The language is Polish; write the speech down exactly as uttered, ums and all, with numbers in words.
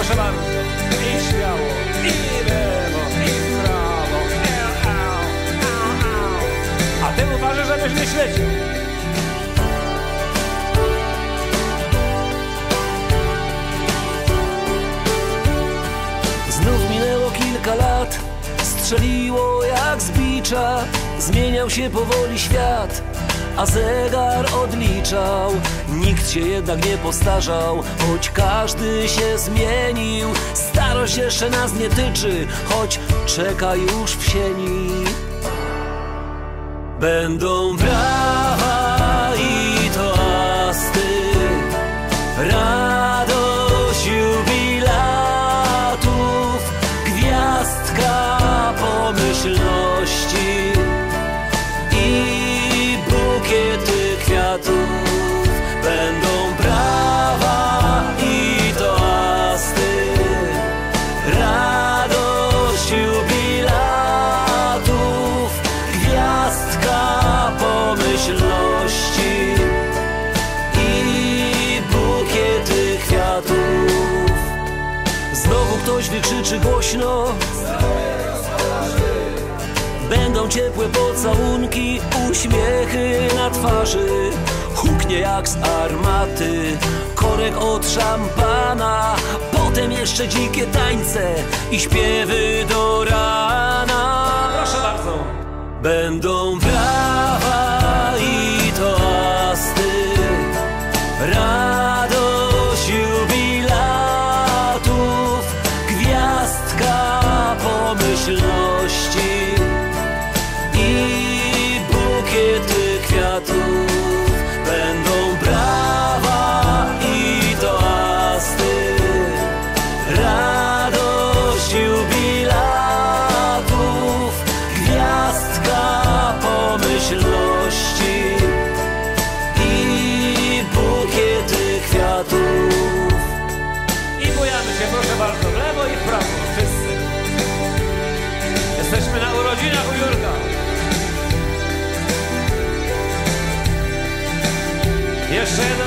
proszę bardzo. I śmiało, i lewo, i w prawo. Eł, eł, eł, eł. A ty uważasz, żebyś nie świecił. Znów minęło kilka lat, strzeliło jak z bicza. Zmieniał się powoli świat, a zegar odliczał. Nikt się jednak nie postarzał, choć każdy się zmienił. Starość jeszcze nas nie tyczy, choć czeka już w sieni. Będą brawa i toasty, radość jubilatów, gwiazdka pomyślności i bukiety kwiatów. Będą brawa i toasty, radość jubilatów, gwiazdka pomyślności i bukiety kwiatów. Znowu ktoś wykrzyczy głośno, będą ciepłe pocałunki, uśmiechy na twarzy. Huknie jak z armaty korek od szampana, potem jeszcze dzikie tańce i śpiewy do rana. Proszę bardzo. Będą brawa i toasty, radość jubilatów, gwiazdka pomyślności i bukiety kwiatów. Będą brawa i toasty, radość jubilatów, gwiazdka pomyślności i bukiety kwiatów. I bujamy się, proszę bardzo, w lewo i w prawo, wszyscy. Jesteśmy na urodzinach u Jurka. Jeszcze jeden